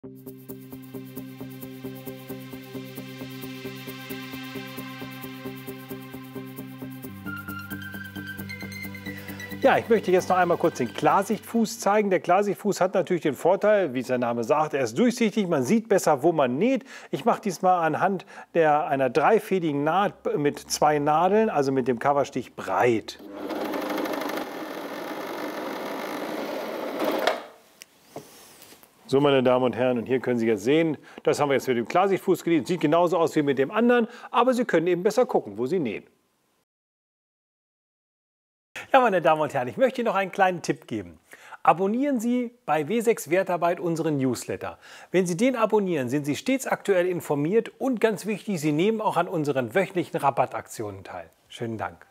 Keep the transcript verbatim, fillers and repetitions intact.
Ja, ich möchte jetzt noch einmal kurz den Klarsichtfuß zeigen. Der Klarsichtfuß hat natürlich den Vorteil, wie sein Name sagt, er ist durchsichtig, man sieht besser, wo man näht. Ich mache diesmal anhand der, einer dreifädigen Naht mit zwei Nadeln, also mit dem Coverstich breit. So, meine Damen und Herren, und hier können Sie jetzt sehen, das haben wir jetzt mit dem Klarsichtfuß genäht. Sieht genauso aus wie mit dem anderen, aber Sie können eben besser gucken, wo Sie nähen. Ja, meine Damen und Herren, ich möchte Ihnen noch einen kleinen Tipp geben. Abonnieren Sie bei W sechs Wertarbeit unseren Newsletter. Wenn Sie den abonnieren, sind Sie stets aktuell informiert und ganz wichtig, Sie nehmen auch an unseren wöchentlichen Rabattaktionen teil. Schönen Dank.